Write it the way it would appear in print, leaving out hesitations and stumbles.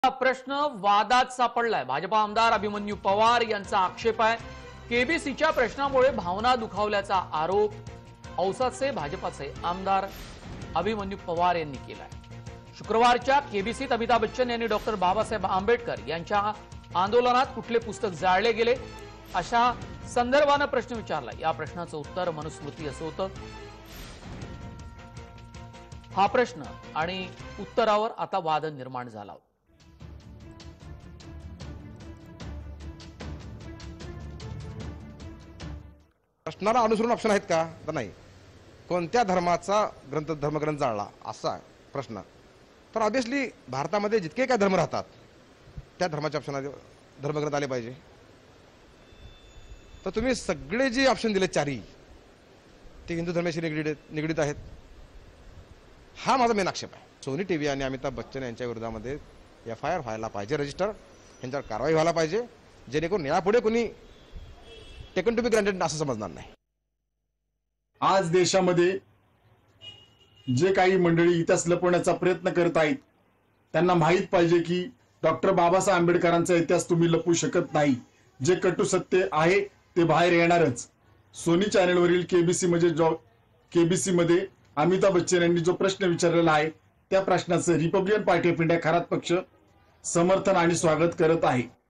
प्रश्न वादात सापडलाय। भाजपा आमदार अभिमन्यू पवार यांचा आक्षेप आहे, केबीसीच्या प्रश्नामुळे भावना दुखावल्याचा आरोप औसाचे भाजपाचे आमदार अभिमन्यू पवार यांनी केलाय। शुक्रवारच्या केबीसीत अमिताभ बच्चन यांनी डॉक्टर बाबासाहेब आंबेडकर यांच्या आंदोलनात कुठले पुस्तक जाळले गेले अशा संदर्भाने प्रश्न विचारला। या प्रश्नाचं उत्तर मनुस्मृती असं होतं। हा प्रश्न आणि उत्तरावर आता वाद निर्माण झाला। प्रश्नाला अनुसरून ऑप्शन आहेत का? तर नाही। कोणत्या धर्माचा धर्मग्रंथ जाळला असा प्रश्न तर ऑब्वियसली भारतामध्ये जितके काय धर्म राहतात त्या धर्माचे ऑप्शन धर्मग्रंथ आले पाहिजे। तर तुम्ही सगळे जे ऑप्शन दिले चारही ते हिंदू धर्माशी निगडीत आहेत। हा माझा मेन आक्षेप आहे। सोनी टीव्ही आणि अमिताभ बच्चन यांच्या विरोधामध्ये FIR व्हायला पाहिजे, रजिस्टर, यांच्यावर कारवाई व्हायला पाहिजे, जेणेकरून यापुढे कोणी टेकन टू बी ग्रँटेड असं समजणार नाही। आज देशामध्ये जे काही मंडळी इतिहास लपवण्याचा प्रयत्न करत आहेत त्यांना माहीत पाहिजे की डॉक्टर बाबासाहेब आंबेडकरांचा इतिहास तुम्ही लपवू शकत नाही। जे कटू सत्य आहे ते बाहेर येणारच। सोनी चॅनलवरील केबीसी मध्ये अमिताभ बच्चन यांनी जो प्रश्न विचारलेला आहे त्या प्रश्नाचं Republican Party of India Kharat पक्ष समर्थन आणि स्वागत करत आहे।